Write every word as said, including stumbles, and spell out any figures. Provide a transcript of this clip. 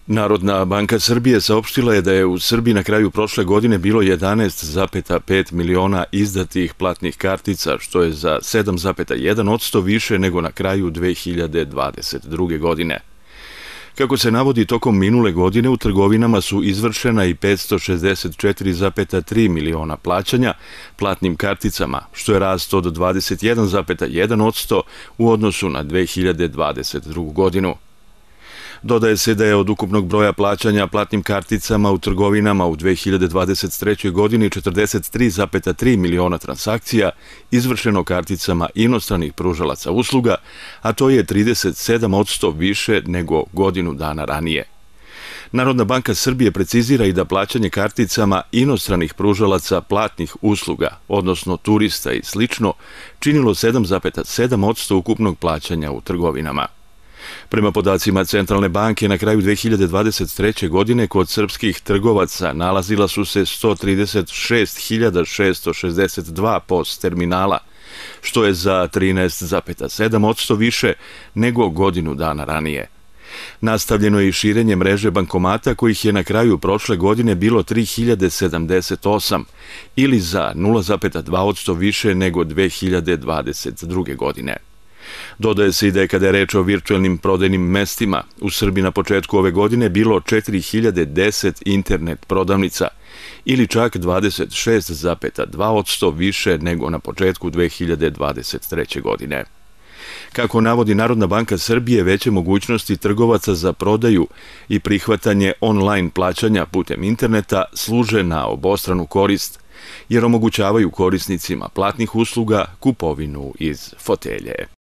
Narodna banka Srbije saopštila je da je u Srbiji na kraju prošle godine bilo jedanaest zarez pet miliona izdatih platnih kartica, što je za sedam zarez jedan posto više nego na kraju dve hiljade dvadeset druge. godine. Kako se navodi, tokom minule godine u trgovinama su izvršena i petsto šezdeset četiri zarez tri miliona plaćanja platnim karticama, što je rast od dvadeset jedan zarez jedan posto u odnosu na dve hiljade dvadeset drugu. godinu. Dodaje se da je od ukupnog broja plaćanja platnim karticama u trgovinama u dve hiljade dvadeset trećoj. godini četrdeset tri zarez tri miliona transakcija izvršeno karticama inostranih pružalaca usluga, a to je trideset sedam posto više nego godinu dana ranije. Narodna banka Srbije precizira i da plaćanje karticama inostranih pružalaca platnih usluga, odnosno turista i slično, činilo sedam zarez sedam posto ukupnog plaćanja u trgovinama. Prema podacima Centralne banke, na kraju dve hiljade dvadeset treće. godine kod srpskih trgovaca nalazila su se sto trideset šest hiljada šesto šezdeset dva P O S terminala, što je za trinaest zarez sedam posto više nego godinu dana ranije. Nastavljeno je i širenje mreže bankomata, kojih je na kraju prošle godine bilo tri hiljade sedamdeset osam ili za nula zarez dva posto više nego dve hiljade dvadeset druge. godine. Dodaje se i da je, kada je reč o virtuelnim prodajnim mestima, u Srbiji na početku ove godine bilo četiri hiljade deset internet prodavnica ili čak dvadeset šest zarez dva posto više nego na početku dve hiljade dvadeset treće. godine. Kako navodi Narodna banka Srbije, veće mogućnosti trgovaca za prodaju i prihvatanje online plaćanja putem interneta služe na obostranu korist, jer omogućavaju korisnicima platnih usluga kupovinu iz fotelje.